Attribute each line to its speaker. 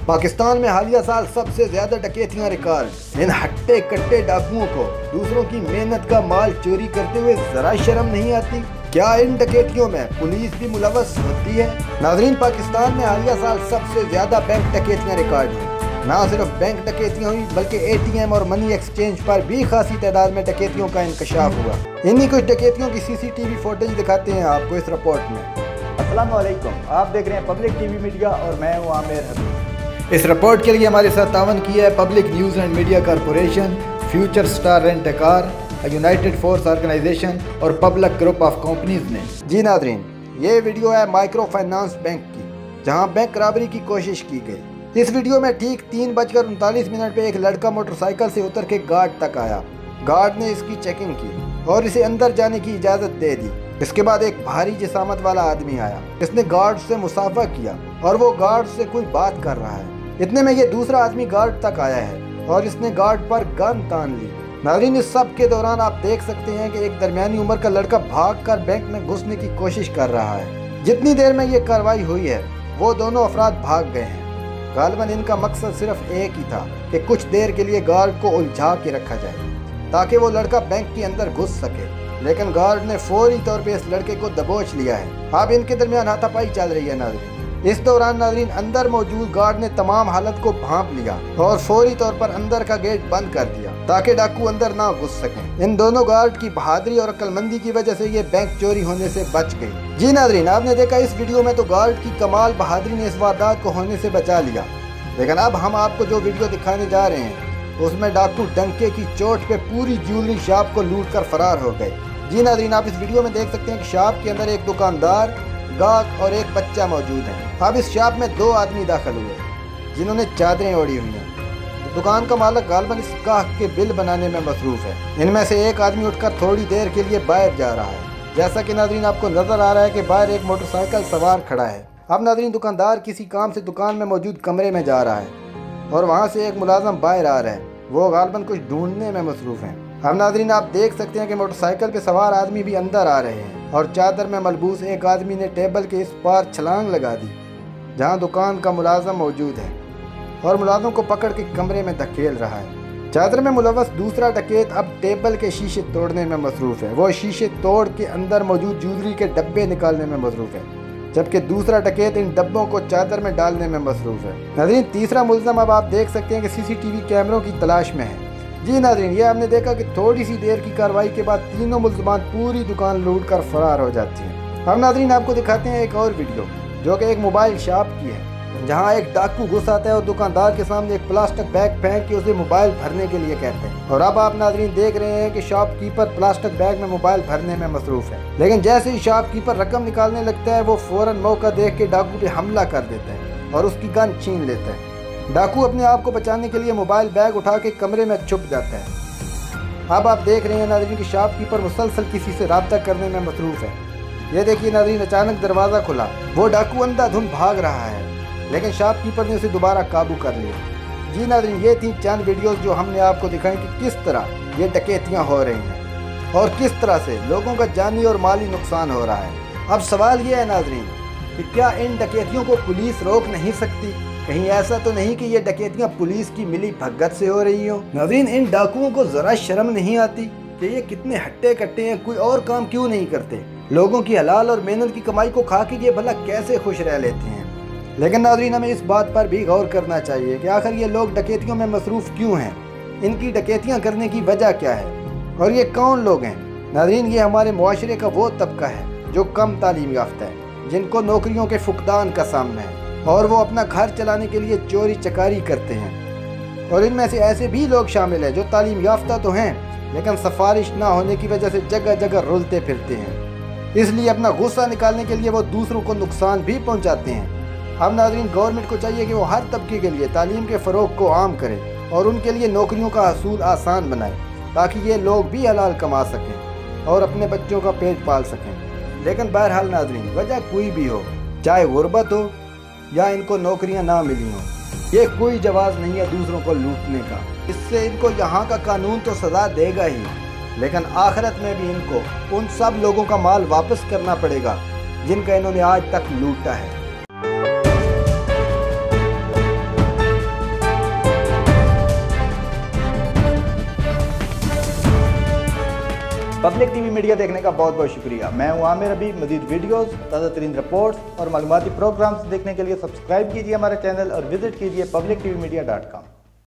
Speaker 1: پاکستان میں حالیہ سال سب سے زیادہ ڈکیتیاں ریکارڈ۔ ان ہٹے کٹے ڈاکوؤں کو دوسروں کی محنت کا مال چوری کرتے ہوئے ذرا شرم نہیں آتی؟ کیا ان ڈکیتیوں میں پولیس بھی ملوث ہوتی ہے؟ ناظرین، پاکستان میں حالیہ سال سب سے زیادہ بینک ڈکیتیاں ریکارڈ ہوئی۔ نہ صرف بینک ڈکیتیاں ہوئی بلکہ اے ٹی ایم اور منی ایکسچینج پر بھی خاصی تعداد میں ڈکیتیوں کا انکشاف ہوا۔ انہی کچھ ڈکیتیوں کی سی سی ٹی وی فوٹیج دکھاتے ہیں آپ کو اس رپورٹ میں۔
Speaker 2: السلام علیکم، آپ دیکھ رہے ہیں پبلک ٹی وی میڈیا اور میں ہوں عامر حبیب۔
Speaker 1: اس رپورٹ کے لیے ہمارے ساتھ تعاون کیا ہے public news and media corporation, future star rent a car, united force organization اور پبلک گروپ آف کمپنیز نے۔ جی ناظرین، یہ ویڈیو ہے مائکرو فائنانس بینک کی، جہاں بینک رابری کی کوشش کی گئی۔ اس ویڈیو میں ٹھیک 3:39 پہ ایک لڑکا موٹر سائیکل سے اتر کے گارڈ تک آیا۔ گارڈ نے اس کی چیکنگ کی اور اسے اندر جانے کی اجازت دے دی۔ اس کے بعد ایک بھاری جسامت والا آدمی آیا۔ اس نے گارڈ سے مصافحہ کیا اور وہ گارڈ سے کوئی بات کر رہا ہے۔ اتنے میں یہ دوسرا آدمی گارڈ تک آیا ہے اور اس نے گارڈ پر گن تان لی۔ ناظرین، اس سب کے دوران آپ دیکھ سکتے ہیں کہ ایک درمیانی عمر کا لڑکا بھاگ کر بینک میں گھسنے کی کوشش کر رہا ہے۔ جتنی دیر میں یہ کارروائی ہوئی ہے وہ دونوں افراد بھاگ گئے ہیں۔ غالباً ان کا مقصد صرف ایک ہی تھا کہ کچھ دیر کے لیے گارڈ کو الجھا کے رکھا جائے تاکہ وہ لڑکا بینک کے اندر گھس سکے، لیکن گارڈ نے فوری طور پہ اس لڑکے کو دبوچ لیا ہے۔ اب ان کے درمیان ہاتھا پائی چل رہی ہے ناظرین۔ اس دوران ناظرین اندر موجود گارڈ نے تمام حالت کو بھانپ لیا اور فوری طور پر اندر کا گیٹ بند کر دیا تاکہ ڈاکو اندر نہ گھس سکیں۔ ان دونوں گارڈ کی بہادری اور عقل مندی کی وجہ سے یہ بینک چوری ہونے سے بچ گئی۔ جی ناظرین، آپ نے دیکھا اس ویڈیو میں تو گارڈ کی کمال بہادری نے اس واردات کو ہونے سے بچا لیا، لیکن اب ہم آپ کو جو ویڈیو دکھانے جا رہے ہیں اس میں ڈاکو ڈنکے کی چوٹ پہ پوری جیولری شاپ کو لوٹ کر فرار ہو گئے۔ جی ناظرین، آپ اس ویڈیو میں دیکھ سکتے ہیں کہ شاپ کے اندر ایک دکاندار، گاہک اور ایک بچہ موجود ہیں۔ اب اس شاپ میں دو آدمی داخل ہوئے جنہوں نے چادریں اوڑھی ہوئی ہیں۔ دکان کا مالک غالباً اس گاہک کے بل بنانے میں مصروف ہے۔ ان میں سے ایک آدمی اٹھ کر تھوڑی دیر کے لیے باہر جا رہا ہے۔ جیسا کہ ناظرین آپ کو نظر آ رہا ہے کہ باہر ایک موٹر سائیکل سوار کھڑا ہے۔ اب ناظرین دکاندار کسی کام سے دکان میں موجود کمرے میں جا رہا ہے اور وہاں سے ایک ملازم باہر آ رہا ہے۔ وہ غالباً کچھ ڈھونڈنے میں مصروف ہیں۔ اب ناظرین آپ دیکھ سکتے ہیں کہ موٹر سائیکل پہ سوار آدمی بھی اندر آ رہے ہیں اور چادر میں ملبوس ایک آدمی نے ٹیبل کے اس پار چھلانگ لگا دی جہاں دکان کا ملازم موجود ہے اور ملازم کو پکڑ کے کمرے میں دھکیل رہا ہے۔ چادر میں ملوث دوسرا ڈکیت اب ٹیبل کے شیشے توڑنے میں مصروف ہے۔ وہ شیشے توڑ کے اندر موجود جیولری کے ڈبے نکالنے میں مصروف ہے، جبکہ دوسرا ڈکیت ان ڈبوں کو چادر میں ڈالنے میں مصروف ہے۔ ناظرین تیسرا ملزم اب آپ دیکھ سکتے ہیں کہ سی سی ٹی وی کیمروں کی تلاش میں ہے۔ جی ناظرین، یہ ہم نے دیکھا کہ تھوڑی سی دیر کی کارروائی کے بعد تینوں ملزمان پوری دکان لوٹ کر فرار ہو جاتی ہیں۔ ہم ناظرین آپ کو دکھاتے ہیں ایک اور ویڈیو جو کہ ایک موبائل شاپ کی ہے، جہاں ایک ڈاکو گھس آتا ہے اور دکاندار کے سامنے ایک پلاسٹک بیگ پھینک کے اسے موبائل بھرنے کے لیے کہتے ہیں۔ اور اب آپ ناظرین دیکھ رہے ہیں کہ شاپ کیپر پلاسٹک بیگ میں موبائل بھرنے میں مصروف ہے، لیکن جیسے ہی شاپ کیپر رقم نکالنے لگتا ہے وہ فوراً موقع دیکھ کے ڈاکو پہ حملہ کر دیتا ہے اور اس کی گن چھین لیتا ہے۔ ڈاکو اپنے آپ کو بچانے کے لیے موبائل بیگ اٹھا کے کمرے میں چھپ جاتا ہے۔ اب آپ دیکھ رہے ہیں ناظرین کہ شاپ کیپر مسلسل کسی سے رابطہ کرنے میں مصروف ہے۔ یہ دیکھیے ناظرین، اچانک دروازہ کھلا، وہ ڈاکو اندھا دھند بھاگ رہا ہے، لیکن شاپ کیپر نے اسے دوبارہ قابو کر لیا۔ جی ناظرین، یہ تھی چند ویڈیوز جو ہم نے آپ کو دکھائیں کہ کس طرح یہ ڈکیتیاں ہو رہی ہیں اور کس طرح سے لوگوں کا جانی اور مالی نقصان ہو رہا ہے۔ اب سوال یہ ہے ناظرین کہ کیا ان ڈکیتیوں کو پولیس روک نہیں سکتی؟ کہیں ایسا تو نہیں کہ یہ ڈکیتیاں پولیس کی ملی بھگت سے ہو رہی ہوں؟ ناظرین ان ڈاکوؤں کو ذرا شرم نہیں آتی کہ یہ کتنے ہٹے کٹے ہیں، کوئی اور کام کیوں نہیں کرتے؟ لوگوں کی حلال اور محنت کی کمائی کو کھا کے یہ بھلا کیسے خوش رہ لیتے ہیں؟ لیکن ناظرین ہمیں اس بات پر بھی غور کرنا چاہیے کہ آخر یہ لوگ ڈکیتیوں میں مصروف کیوں ہیں؟ ان کی ڈکیتیاں کرنے کی وجہ کیا ہے اور یہ کون لوگ ہیں؟ ناظرین یہ ہمارے معاشرے کا وہ طبقہ ہے جو کم تعلیم یافتہ ہے، جن کو نوکریوں کے فقدان کا سامنا ہے اور وہ اپنا گھر چلانے کے لیے چوری چکاری کرتے ہیں۔ اور ان میں سے ایسے بھی لوگ شامل ہیں جو تعلیم یافتہ تو ہیں لیکن سفارش نہ ہونے کی وجہ سے جگہ جگہ رلتے پھرتے ہیں، اس لیے اپنا غصہ نکالنے کے لیے وہ دوسروں کو نقصان بھی پہنچاتے ہیں۔ اب ناظرین گورنمنٹ کو چاہیے کہ وہ ہر طبقے کے لیے تعلیم کے فروغ کو عام کرے اور ان کے لیے نوکریوں کا حصول آسان بنائے تاکہ یہ لوگ بھی حلال کما سکیں اور اپنے بچوں کا پیٹ پال سکیں۔ لیکن بہرحال ناظرین وجہ کوئی بھی ہو، چاہے غربت ہو یا ان کو نوکریاں نہ ملی ہوں، یہ کوئی جواز نہیں ہے دوسروں کو لوٹنے کا۔ اس سے ان کو یہاں کا قانون تو سزا دے گا ہی، لیکن آخرت میں بھی ان کو ان سب لوگوں کا مال واپس کرنا پڑے گا جن کا انہوں نے آج تک لوٹا ہے۔
Speaker 2: پبلک ٹی وی میڈیا دیکھنے کا بہت بہت شکریہ. میں ہوں عامر حبیب. مزید ویڈیوز، تازہ ترین رپورٹس اور معلوماتی پروگرامز دیکھنے کے لیے سبسکرائب کیجیے ہمارا چینل اور وزٹ کیجیے publictvmedia.com.